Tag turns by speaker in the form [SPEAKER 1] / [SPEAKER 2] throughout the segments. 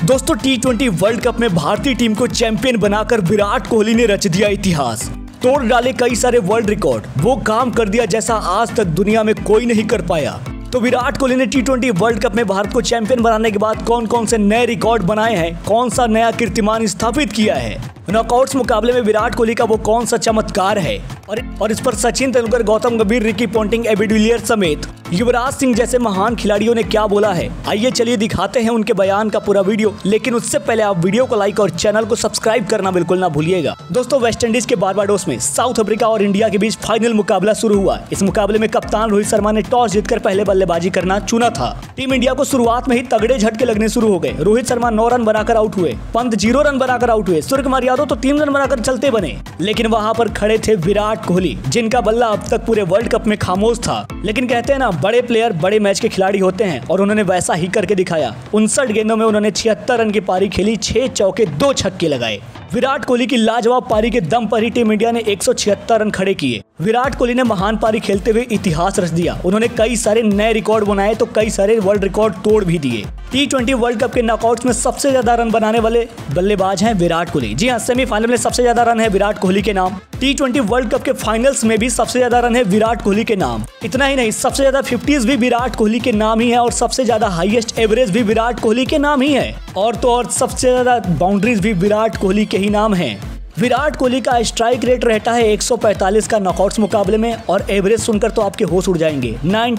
[SPEAKER 1] दोस्तों T20 world cup में भारतीय टीम को चैंपियन बनाकर विराट कोहली ने रच दिया इतिहास। तोड़ डाले कई सारे वर्ल्ड रिकॉर्ड, वो काम कर दिया जैसा आज तक दुनिया में कोई नहीं कर पाया। तो विराट कोहली ने T20 वर्ल्ड कप में भारत को चैंपियन बनाने के बाद कौन कौन से नए रिकॉर्ड बनाए हैं, कौन सा नया कीर्तिमान स्थापित किया है, नॉकआउट्स मुकाबले में विराट कोहली का वो कौन सा चमत्कार है और इस पर सचिन तेंदुलकर, गौतम गंभीर, रिकी पोंटिंग, एबी डिविलियर्स समेत युवराज सिंह जैसे महान खिलाड़ियों ने क्या बोला है, आइए चलिए दिखाते हैं उनके बयान का पूरा वीडियो। लेकिन उससे पहले आप वीडियो को लाइक और चैनल को सब्सक्राइब करना बिल्कुल ना भूलिएगा। दोस्तों, वेस्टइंडीज के बारबाडोस में साउथ अफ्रीका और इंडिया के बीच फाइनल मुकाबला शुरू हुआ। इस मुकाबले में कप्तान रोहित शर्मा ने टॉस जीतकर पहले बल्लेबाजी करना चुना था। टीम इंडिया को शुरुआत में ही तगड़े झटके लगने शुरू हो गए। रोहित शर्मा 9 रन बनाकर आउट हुए, पंत 0 रन बनाकर आउट हुए, सूर्यकुमार यादव तो 3 रन बनाकर चलते बने। लेकिन वहां पर खड़े थे विराट कोहली, जिनका बल्ला अब तक पूरे वर्ल्ड कप में खामोश था। लेकिन कहते हैं ना, बड़े प्लेयर बड़े मैच के खिलाड़ी होते हैं, और उन्होंने वैसा ही करके दिखाया। 59 गेंदों में उन्होंने 76 रन की पारी खेली, 6 चौके 2 छक्के लगाए। विराट कोहली की लाजवाब पारी के दम पर ही टीम इंडिया ने 176 रन खड़े किए। विराट कोहली ने महान पारी खेलते हुए इतिहास रच दिया। उन्होंने कई सारे नए रिकॉर्ड बनाए तो कई सारे वर्ल्ड रिकॉर्ड तोड़ भी दिए। T20 वर्ल्ड कप के नॉकआउट्स में सबसे ज्यादा रन बनाने वाले बल्लेबाज हैं विराट कोहली। जी हां, सेमीफाइनल में सबसे ज्यादा रन है विराट कोहली के नाम। T20 वर्ल्ड कप के फाइनल्स में भी सबसे ज्यादा रन है विराट कोहली के नाम। इतना ही नहीं, सबसे ज्यादा 50s भी विराट कोहली के नाम ही है, और सबसे ज्यादा हाईएस्ट एवरेज भी विराट कोहली के नाम ही है। और तो और सबसे ज्यादा बाउंड्रीज भी विराट कोहली के ही नाम है। विराट कोहली का स्ट्राइक रेट रहता है 145 का नॉकआउट्स मुकाबले में, और एवरेज सुनकर तो आपके होश उड़ जाएंगे,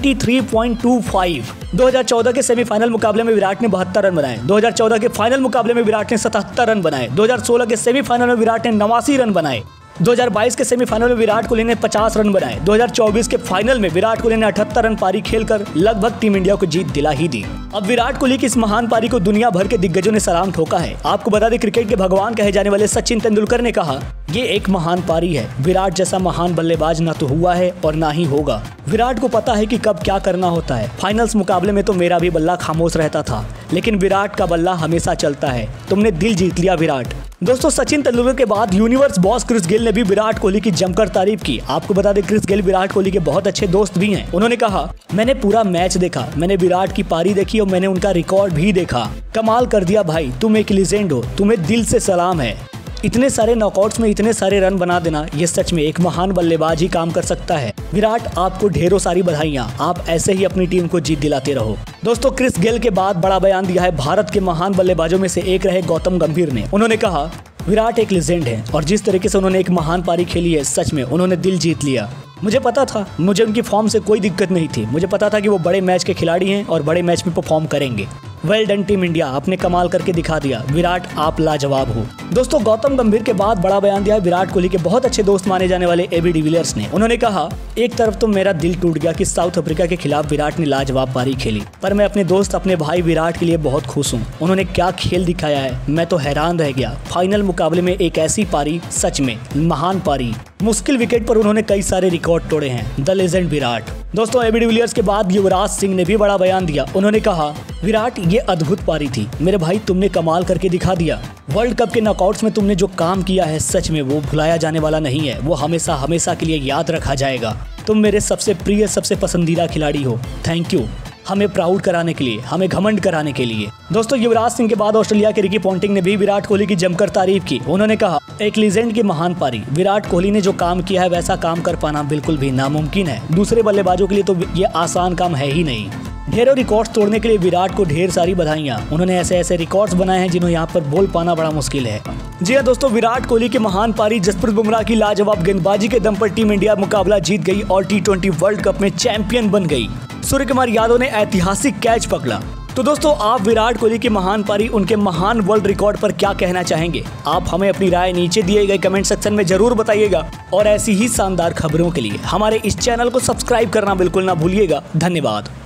[SPEAKER 1] 93.25। 2014 के सेमीफाइनल मुकाबले में विराट ने 72 रन बनाए। 2014 के फाइनल मुकाबले में विराट ने 77 रन बनाए। 2016 के सेमीफाइनल में विराट ने 89 रन बनाए। 2022 के सेमीफाइनल में विराट कोहली ने 50 रन बनाए। 2024 के फाइनल में विराट कोहली ने 78 रन पारी खेलकर लगभग टीम इंडिया को जीत दिला ही दी। अब विराट कोहली की इस महान पारी को दुनिया भर के दिग्गजों ने सलाम ठोका है। आपको बता दें, क्रिकेट के भगवान कहे जाने वाले सचिन तेंदुलकर ने कहा, ये एक महान पारी है। विराट जैसा महान बल्लेबाज ना तो हुआ है और ना ही होगा। विराट को पता है कि कब क्या करना होता है। फाइनल्स मुकाबले में तो मेरा भी बल्ला खामोश रहता था, लेकिन विराट का बल्ला हमेशा चलता है। तुमने दिल जीत लिया विराट। दोस्तों, सचिन तेंदुलकर के बाद यूनिवर्स बॉस क्रिस गेल ने भी विराट कोहली की जमकर तारीफ की। आपको बता दें, क्रिस गेल विराट कोहली के बहुत अच्छे दोस्त भी हैं। उन्होंने कहा, मैंने पूरा मैच देखा, मैंने विराट की पारी देखी और मैंने उनका रिकॉर्ड भी देखा। कमाल कर दिया भाई, तुम एक लीजेंड हो, तुम्हें दिल से सलाम है। इतने सारे नॉकआउट्स में इतने सारे रन बना देना, ये सच में एक महान बल्लेबाज ही काम कर सकता है। विराट, आपको ढेरों सारी बधाइयां। आप ऐसे ही अपनी टीम को जीत दिलाते रहो। दोस्तों, क्रिस गेल के बाद बड़ा बयान दिया है भारत के महान बल्लेबाजों में से एक रहे गौतम गंभीर ने। उन्होंने कहा, विराट एक लीजेंड है, और जिस तरीके से उन्होंने एक महान पारी खेली है, सच में उन्होंने दिल जीत लिया। मुझे पता था, मुझे उनकी फॉर्म से कोई दिक्कत नहीं थी। मुझे पता था कि वो बड़े मैच के खिलाड़ी हैं और बड़े मैच में परफॉर्म करेंगे। वेल डन टीम इंडिया, आपने कमाल करके दिखा दिया। विराट, आप लाजवाब हो। दोस्तों, गौतम गंभीर के बाद बड़ा बयान दिया है विराट कोहली के बहुत अच्छे दोस्त माने जाने वाले एबी डिविलियर्स ने। उन्होंने कहा, एक तरफ तो मेरा दिल टूट गया कि साउथ अफ्रीका के खिलाफ विराट ने लाजवाब पारी खेली, पर मैं अपने दोस्त, अपने भाई विराट के लिए बहुत खुश हूँ। उन्होंने क्या खेल दिखाया है, मैं तो हैरान रह गया। फाइनल मुकाबले में एक ऐसी पारी, सच में महान पारी। मुश्किल विकेट पर उन्होंने कई सारे रिकॉर्ड तोड़े हैं। The legend Virat. दोस्तों, एबी डिविलियर्स के बाद युवराज सिंह ने भी बड़ा बयान दिया। उन्होंने कहा, विराट, ये अद्भुत पारी थी मेरे भाई, तुमने कमाल करके दिखा दिया। वर्ल्ड कप के नॉकआउट्स में तुमने जो काम किया है, सच में वो भुलाया जाने वाला नहीं है। वो हमेशा हमेशा के लिए याद रखा जाएगा। तुम मेरे सबसे प्रिय, सबसे पसंदीदा खिलाड़ी हो। थैंक यू, हमें प्राउड कराने के लिए, हमें घमंड कराने के लिए। दोस्तों, युवराज सिंह के बाद ऑस्ट्रेलिया के रिकी पोंटिंग ने भी विराट कोहली की जमकर तारीफ की। उन्होंने कहा, एक लीजेंड की महान पारी। विराट कोहली ने जो काम किया है, वैसा काम कर पाना बिल्कुल भी नामुमकिन है। दूसरे बल्लेबाजों के लिए तो ये आसान काम है ही नहीं। ढेरों रिकॉर्ड्स तोड़ने के लिए विराट को ढेर सारी बधाइयां। उन्होंने ऐसे ऐसे रिकॉर्ड्स बनाए हैं जिन्हें यहाँ पर बोल पाना बड़ा मुश्किल है। जी हाँ दोस्तों, विराट कोहली की महान पारी, जसप्रीत बुमराह की लाजवाब गेंदबाजी के दम पर टीम इंडिया मुकाबला जीत गई और T20 वर्ल्ड कप में चैंपियन बन गई। सूर्यकुमार यादव ने ऐतिहासिक कैच पकड़ा। तो दोस्तों, आप विराट कोहली की महान पारी, उनके महान वर्ल्ड रिकॉर्ड पर क्या कहना चाहेंगे? आप हमें अपनी राय नीचे दिए गए कमेंट सेक्शन में जरूर बताइएगा, और ऐसी ही शानदार खबरों के लिए हमारे इस चैनल को सब्सक्राइब करना बिल्कुल ना भूलिएगा। धन्यवाद।